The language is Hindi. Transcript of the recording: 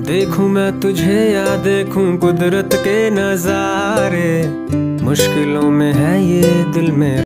देखूं मैं तुझे या देखूं कुदरत के नजारे, मुश्किलों में है ये दिल में।